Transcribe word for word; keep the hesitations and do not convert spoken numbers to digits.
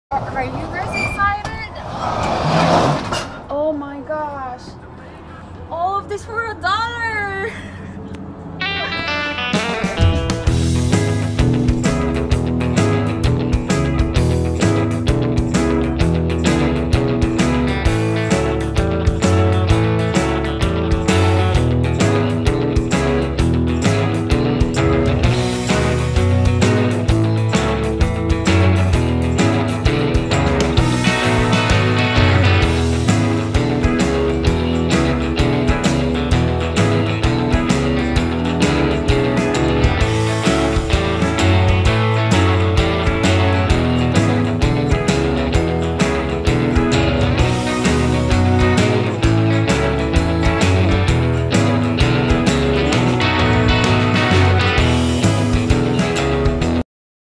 Are you guys excited? Oh my gosh. All of this for a dollar?